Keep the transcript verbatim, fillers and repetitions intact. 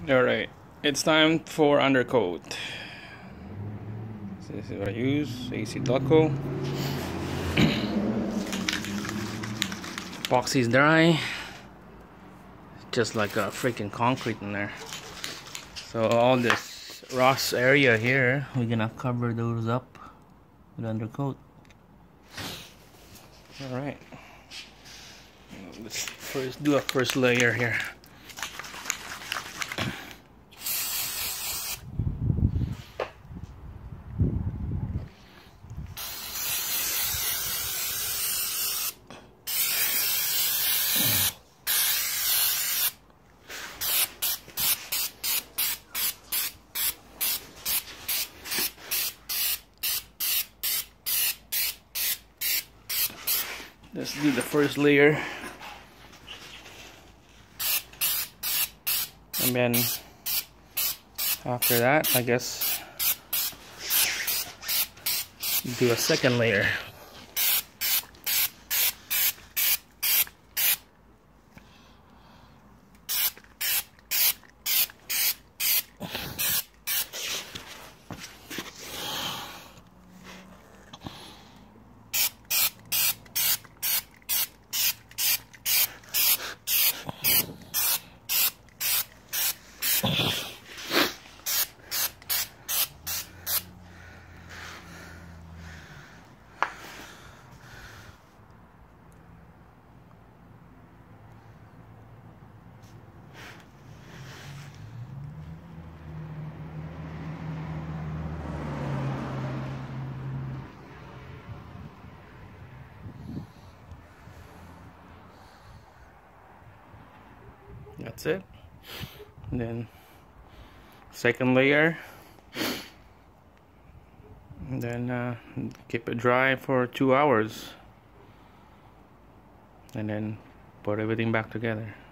Alright, it's time for undercoat. So this is what I use, A C Ducko. Epoxy is dry. Just like a freaking concrete in there. So all this rust area here, we're gonna cover those up with undercoat. Alright. Let's first do a first layer here. Let's do the first layer, and then after that, I guess, do a second layer. That's it. And then second layer, and then uh, keep it dry for two hours, and then put everything back together.